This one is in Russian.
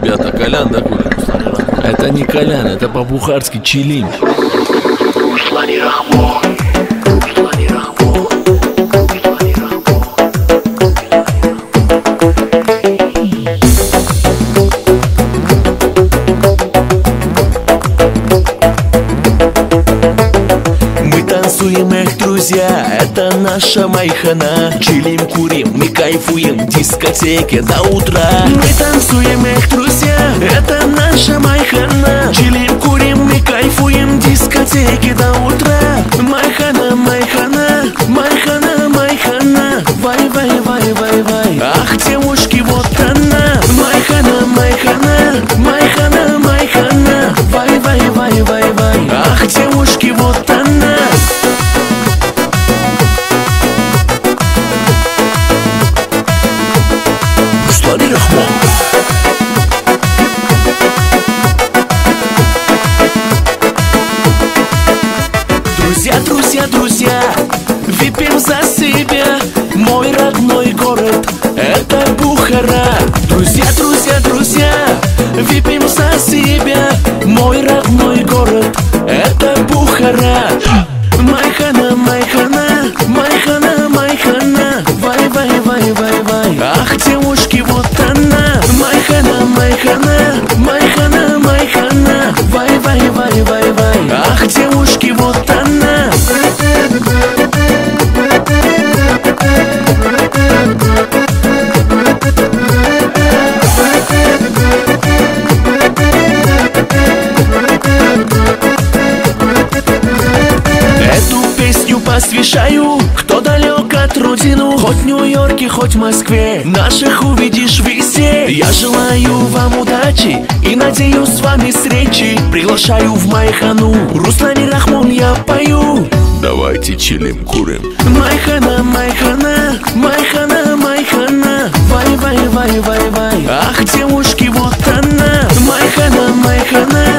ребята, кальян, да, курим? Это не кальян, это по-бухарски чилим. Мы танцуем, эх, друзья, это наша майхана. Чилим, курим, мы кайфуем, дискотеки до утра. Мы танцуем, эх, друзья, это наша майхана. Чилим, курим, мы кайфуем, дискотеки до утра. Майхана, майхана, майхана, майхана. Вай, вай, вай, вай, вай. Ах, девушки, вот она. Майхана, майхана, майхана, майхана. Вай, вай, вай, вай, вай. Ах, девушки, вот она. Руслан Рахмон. Друзья, друзья, друзья, выпьем за себя. Мой родной город — это Бухара. Друзья, друзья, друзья, выпьем за себя. Мой родной город — это Бухара. Майхана, майхана, майхана, майхана. Вай, вай, вай, вай, вай. Ах, девушки, вот она. Майхана, майхана, майхана, майхана. Вай, вай, вай, вай, вай. Ах, девушки, вот она. Эту песню посвящаю, кто далек от родину. Хоть в Нью-Йорке, хоть в Москве, наших увидишь везде. Я желаю вам удачи и надеюсь с вами встречи. Приглашаю в майхану, Руслан Рахмон я пою. Давайте чилим, курим. Майхана, майхана, майхана, майхана. Вай, вай, вай, вай, вай. Ах, девушки, вот она. Майхана, майхана,